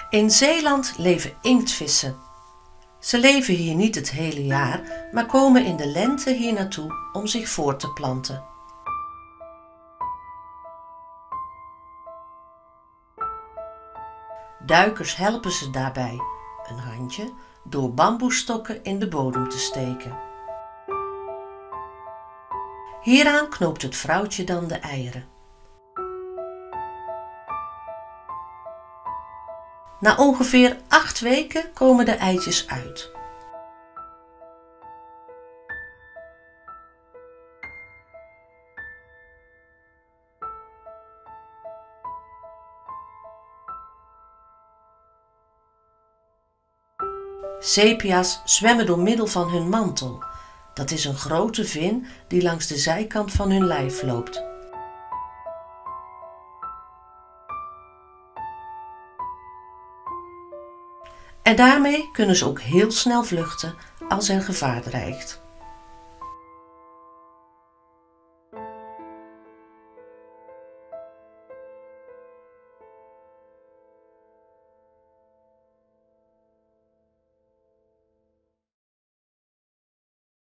In Zeeland leven inktvissen. Ze leven hier niet het hele jaar, maar komen in de lente hier naartoe om zich voort te planten. Duikers helpen ze daarbij een handje door bamboestokken in de bodem te steken. Hieraan knoopt het vrouwtje dan de eieren. Na ongeveer 8 weken komen de eitjes uit. Sepia's zwemmen door middel van hun mantel. Dat is een grote vin die langs de zijkant van hun lijf loopt. En daarmee kunnen ze ook heel snel vluchten als er gevaar dreigt.